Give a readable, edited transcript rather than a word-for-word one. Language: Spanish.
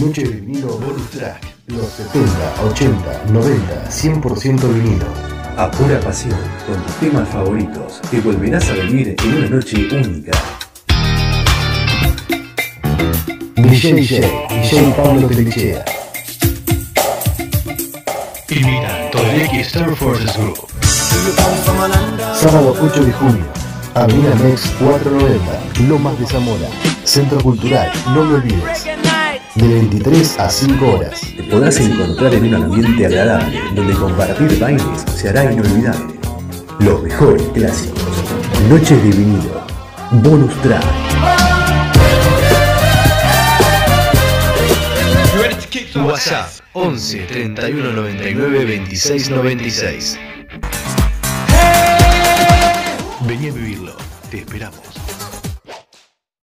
Noche de vinilo bonus track. Los 70, 80, 90, 100% vinilo. A pura pasión, con tus temas favoritos, que volverás a vivir en una noche única. DJ Pablo Telichea. Imita Todayki Star Forces Group. Sábado 8 de junio, Avenida Mex 490, Lomas de Zamora. Centro Cultural, no me olvides. De 23 a 5 horas. Te podrás encontrar en un ambiente agradable, donde compartir bailes se hará inolvidable. Los mejores clásicos. Noches de vinilo. Bonus track. WhatsApp 11 31 99 26 96. Vení a vivirlo. Te esperamos.